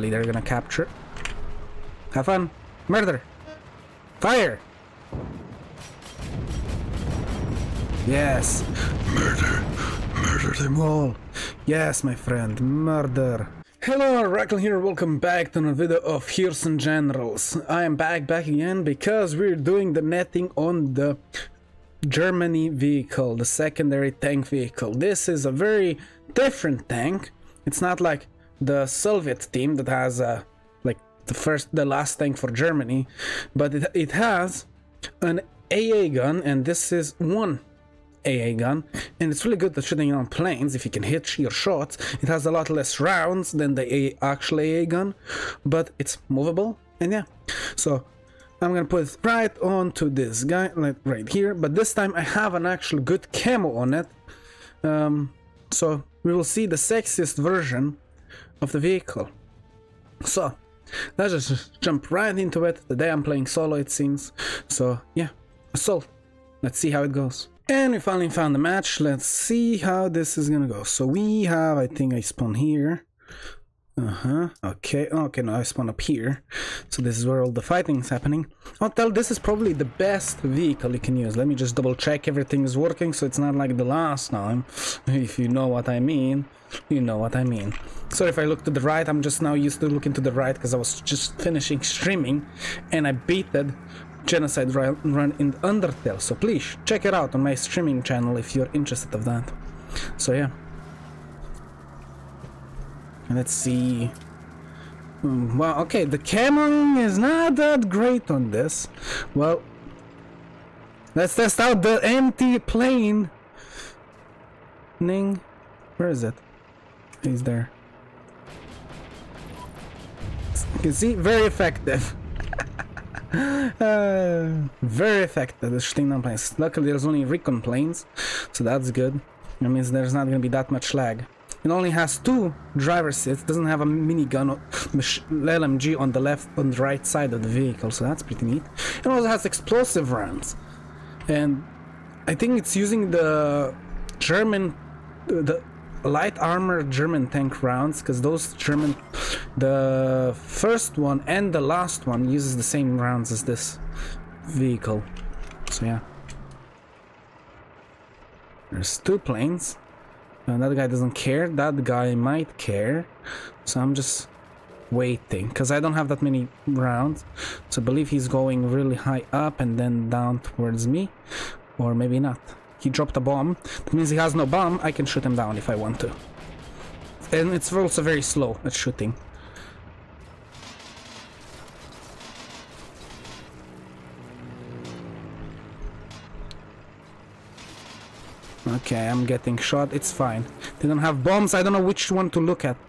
eventually they're gonna capture. Have fun. Murder. Fire. Yes. Murder. Murder them all. Yes, my friend. Murder. Hello, Rockill here. Welcome back to another video of Heroes and Generals. I am back again because we're doing the netting on the Germany vehicle, the secondary tank vehicle. This is a very different tank. It's not like the Soviet team that has like the last tank for Germany, but it has an AA gun, and this is one AA gun, and it's really good at shooting on planes if you can hit your shots. It has a lot less rounds than the actual AA gun, but it's movable, and yeah. So I'm gonna put it right onto this guy, like right here, but this time I have an actual good camo on it. So we will see the sexiest version of the vehicle. So let's just jump right into it. Today I'm playing solo, it seems. So yeah, assault. Let's see how it goes. And we finally found the match. Let's see how this is gonna go. So we have, I think I spawn here. Okay, no, I spawn up here. So this is where all the fighting is happening. I'll tell this is probably the best vehicle you can use. Let me just double check everything is working, so it's not like the last time. If you know what I mean, you know what I mean. So if I look to the right, I'm just now used to looking to the right because I was just finishing streaming and I beat that genocide run in Undertale. So please check it out on my streaming channel if you're interested of that. So yeah. Let's see. Well, okay, the camoing is not that great on this. Well, let's test out the empty plane. Ning, where is it? He's there. You can see, very effective. Very effective, the shooting down planes. Luckily, there's only recon planes, so that's good. That means there's not gonna be that much lag. It only has 2 driver seats, doesn't have a minigun or LMG on the left, on the right side of the vehicle, so that's pretty neat. It also has explosive rounds, and I think it's using the German, the light armor German tank rounds, because those German, the first one and the last one uses the same rounds as this vehicle. So yeah, there's 2 planes. That guy doesn't care, that guy might care, so I'm just waiting, because I don't have that many rounds, so I believe he's going really high up and then down towards me, or maybe not. He dropped a bomb, that means he has no bomb. I can shoot him down if I want to, and it's also very slow at shooting. Okay, I'm getting shot, it's fine. They don't have bombs, I don't know which one to look at.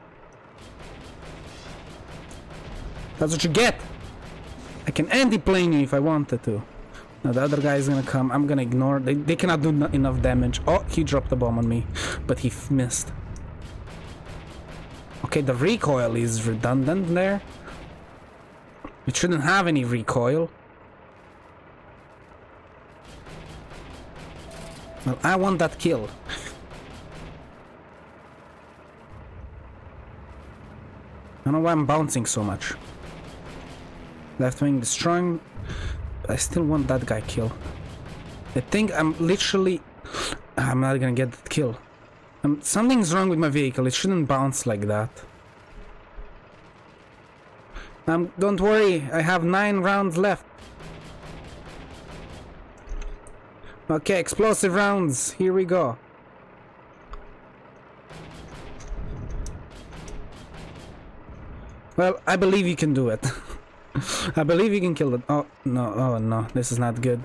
That's what you get! I can anti-plane you if I wanted to. Now the other guy is gonna come, I'm gonna ignore, they cannot do enough damage. Oh, he dropped a bomb on me, but he missed. Okay, the recoil is redundant there. It shouldn't have any recoil. Well, I want that kill. I don't know why I'm bouncing so much. Left wing destroying. I still want that guy kill. I think I'm literally... I'm not gonna get that kill. Something's wrong with my vehicle. It shouldn't bounce like that. Don't worry. I have 9 rounds left. Okay, explosive rounds, here we go. Well, I believe you can do it. I believe you can kill it. Oh no, this is not good.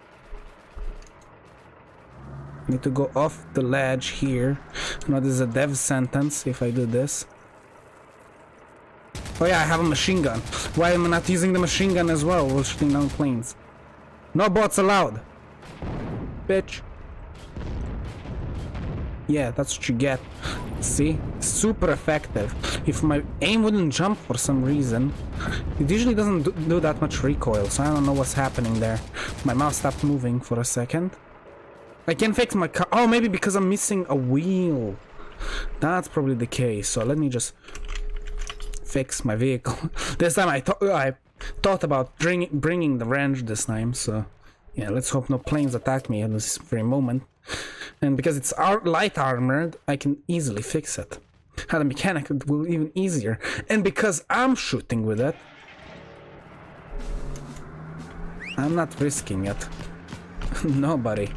I need to go off the ledge here. No, this is a dev sentence if I do this. Oh yeah, I have a machine gun. Why am I not using the machine gun as well while shooting down planes? No bots allowed. Bitch. Yeah, that's what you get. See? Super effective. If my aim wouldn't jump for some reason, it usually doesn't do that much recoil, so I don't know what's happening there. My mouse stopped moving for a second. I can fix my car. Oh, maybe because I'm missing a wheel. That's probably the case, so let me just fix my vehicle. This time I thought about bringing the wrench this time, so yeah, let's hope no planes attack me at this very moment. And because it's light armored, I can easily fix it. Had a mechanic, it will be even easier. And because I'm shooting with it, I'm not risking it. Nobody.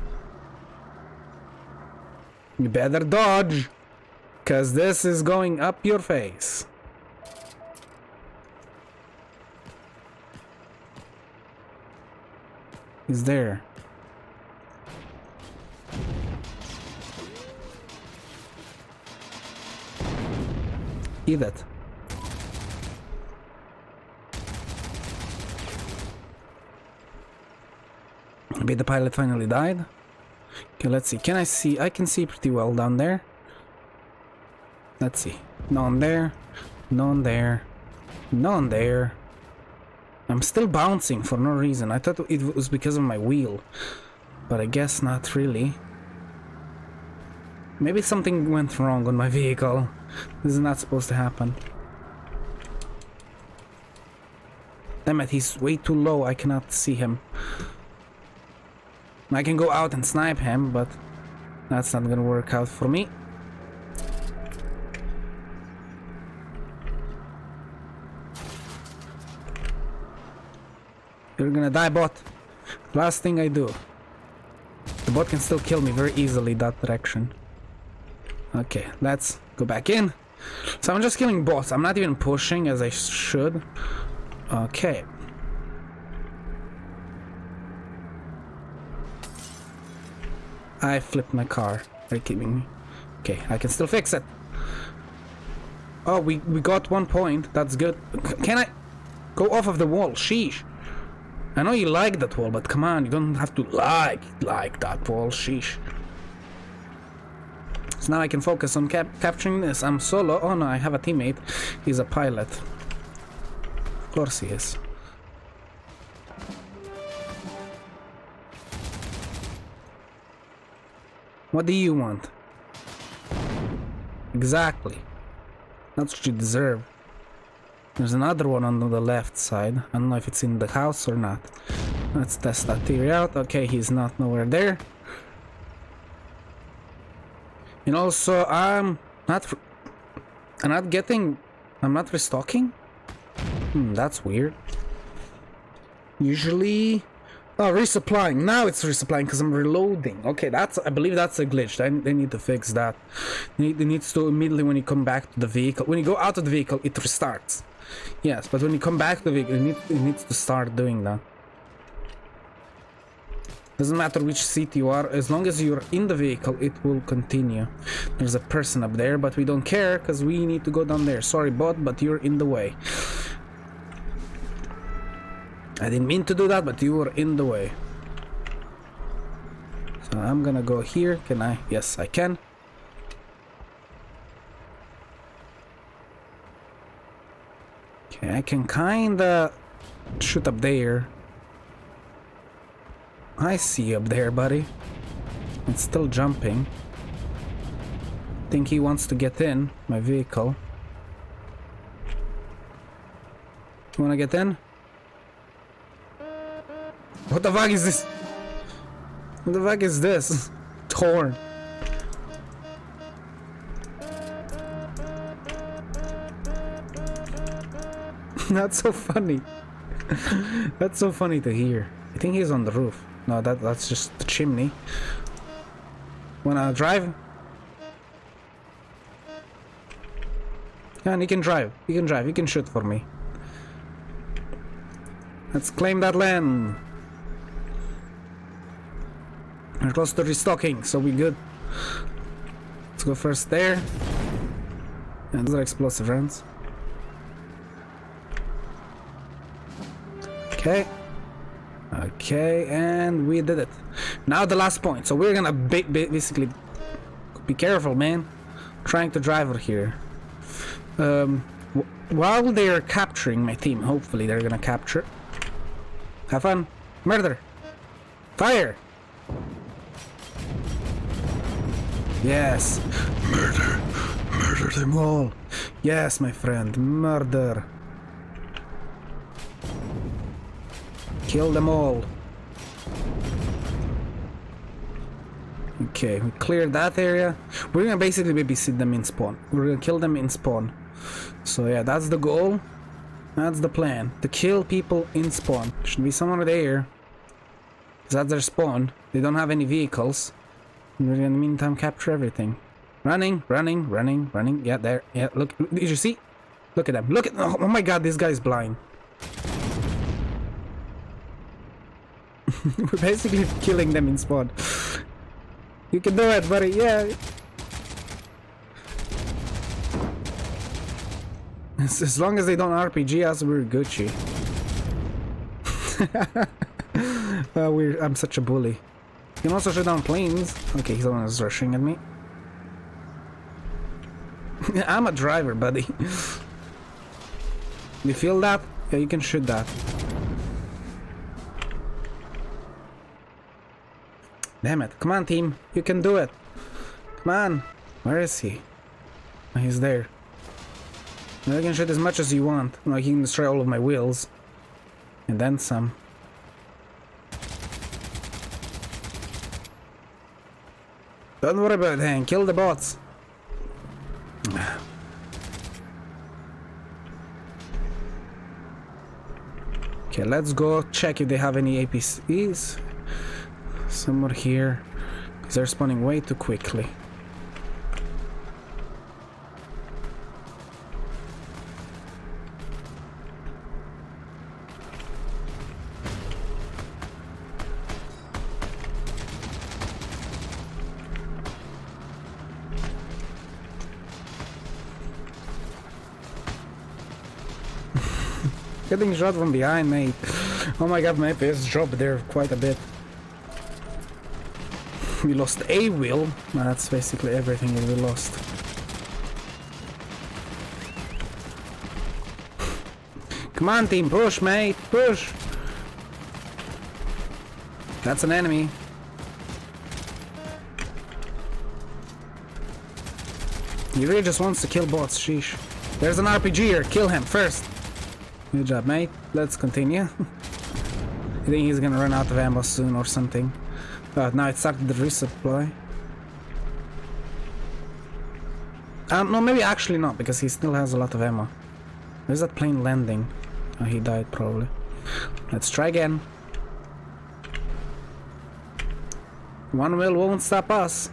You better dodge, cause this is going up your face. He's there. Eat it. Maybe the pilot finally died. Okay, let's see. Can I see? I can see pretty well down there. Let's see. No one there. No one there. No one there. I'm still bouncing for no reason. I thought it was because of my wheel, but I guess not really. Maybe something went wrong on my vehicle. This is not supposed to happen. Damn it, he's way too low. I cannot see him. I can go out and snipe him, but that's not gonna work out for me. You're gonna die, bot. Last thing I do. The bot can still kill me very easily that direction. Okay, let's go back in. So I'm just killing bots. I'm not even pushing as I should. Okay. I flipped my car. They're keeping me. Okay, I can still fix it. Oh, we got 1 point. That's good. Can I go off of the wall? Sheesh. I know you like that wall, but come on, you don't have to like that wall. Sheesh. So now I can focus on capturing this. I'm solo. Oh no, I have a teammate. He's a pilot. Of course he is. What do you want? Exactly. That's what you deserve. There's another one on the left side. I don't know if it's in the house or not. Let's test that theory out. Okay, he's not nowhere there. And also, I'm not restocking? That's weird. Usually... Oh, resupplying. Now it's resupplying because I'm reloading. Okay, I believe that's a glitch. They need to fix that. It needs to immediately when you come back to the vehicle. When you go out of the vehicle, it restarts. Yes, but when you come back to the vehicle, it needs to start doing that. Doesn't matter which seat you are, as long as you're in the vehicle, it will continue. There's a person up there, but we don't care because we need to go down there. Sorry, bot, but you're in the way. I didn't mean to do that, but you were in the way. So I'm gonna go here. Can I? Yes, I can. Okay, I can kinda shoot up there. I see you up there, buddy. It's still jumping. Think he wants to get in my vehicle. You wanna get in? What the fuck is this? What the fuck is this? Torn. That's so funny. That's so funny to hear. I think he's on the roof. No, that's just the chimney. Wanna drive? Yeah, and he can drive. He can drive. He can shoot for me. Let's claim that land. We're close to restocking, so we good. Let's go first there. And those are explosive rounds. Okay. Okay, and we did it. Now the last point. So we're gonna basically be careful, man. Trying to drive over here. While they're capturing my team, hopefully they're gonna capture. Have fun. Murder. Fire. Yes. Murder. Murder them all. Yes, my friend, murder. Kill them all. Okay, we cleared that area. We're gonna basically babysit them in spawn. We're gonna kill them in spawn. So yeah, that's the goal. That's the plan. To kill people in spawn. Should be somewhere there. That's their spawn. They don't have any vehicles. And we're gonna in the meantime capture everything. Running, running, running, running. Yeah, there. Yeah, look. Did you see? Look at them. Look at. Oh my god, this guy's blind. We're basically killing them in spawn. You can do it, buddy. Yeah. As long as they don't RPG us, we're Gucci. I'm such a bully. You can also shoot down planes. Okay, he's the one who's rushing at me. I'm a driver, buddy. You feel that? Yeah, you can shoot that. Damn it. Come on, team. You can do it. Come on. Where is he? Oh, he's there. You can shoot as much as you want. Like, you can destroy all of my wheels. And then some. Don't worry about it, Hank. Kill the bots. Okay, let's go check if they have any APCs. Somewhere here. Because they're spawning way too quickly. Getting shot from behind, mate. Oh my god, my FPS dropped there quite a bit. We lost a wheel. That's basically everything that we lost. Come on, team, push, mate, push. That's an enemy. He really just wants to kill bots, sheesh. There's an RPG here, kill him first. Good job, mate. Let's continue. I think he's gonna run out of ammo soon or something. Now it started the resupply. No, maybe actually not, because he still has a lot of ammo. Where's that plane landing? Oh, he died probably. Let's try again. One wheel won't stop us.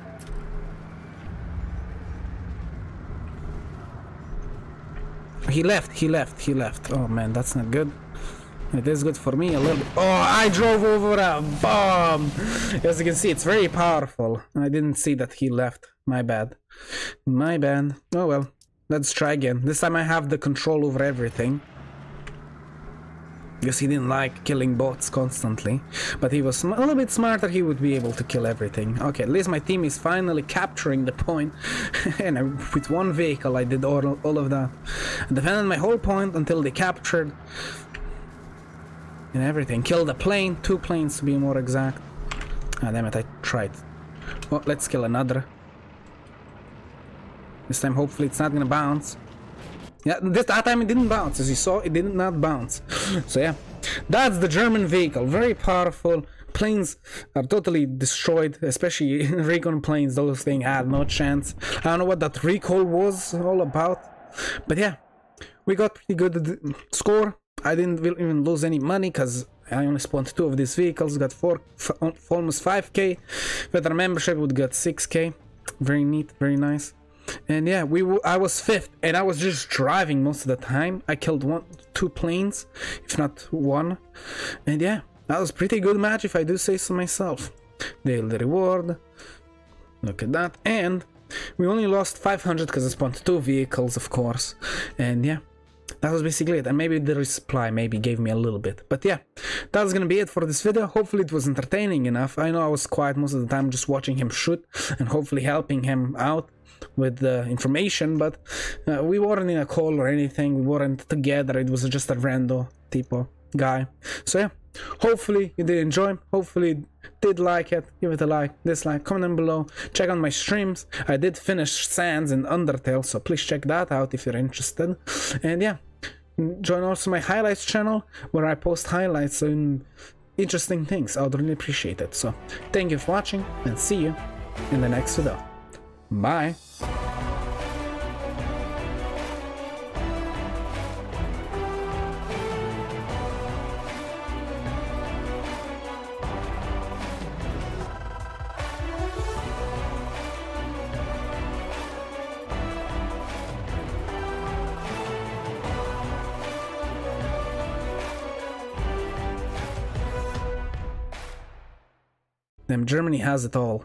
He left. Oh man, that's not good. It is good for me a little bit. Oh, I drove over a bomb! As you can see, it's very powerful. I didn't see that he left. My bad. My bad. Oh well. Let's try again. This time I have the control over everything. Because he didn't like killing bots constantly. But he was a little bit smarter, he would be able to kill everything. Okay, at least my team is finally capturing the point. And with one vehicle I did all of that. I defended my whole point until they captured. And everything. Killed a plane, 2 planes to be more exact. Ah, damn it, I tried. Oh, let's kill another. This time hopefully it's not gonna bounce. Yeah, that time it didn't bounce. As you saw, it did not bounce. So yeah, that's the German vehicle. Very powerful. Planes are totally destroyed, especially recon planes. Those things had no chance. I don't know what that recall was all about. But yeah, we got pretty good score. I didn't even lose any money because I only spawned 2 of these vehicles. Got almost 5k. With our membership, would get 6k. Very neat, very nice. And yeah, I was 5th, and I was just driving most of the time. I killed 2 planes, if not 1. And yeah, that was a pretty good match, if I do say so myself. Daily reward. Look at that. And we only lost 500 because I spawned 2 vehicles, of course. And yeah, that was basically it. And maybe the resupply maybe gave me a little bit. But yeah, that's gonna be it for this video. Hopefully it was entertaining enough. I know I was quiet most of the time, just watching him shoot and hopefully helping him out with the information, but we weren't in a call or anything. We weren't together. It was just a rando type of guy. So yeah, hopefully you did enjoy, hopefully you did like it. Give it a like, dislike, comment down below. Check out my streams. I did finish Sands and Undertale, so please check that out if you're interested. And yeah, join also my highlights channel where I post highlights and interesting things. I would really appreciate it. So thank you for watching and see you in the next video. Bye. Damn, Germany has it all.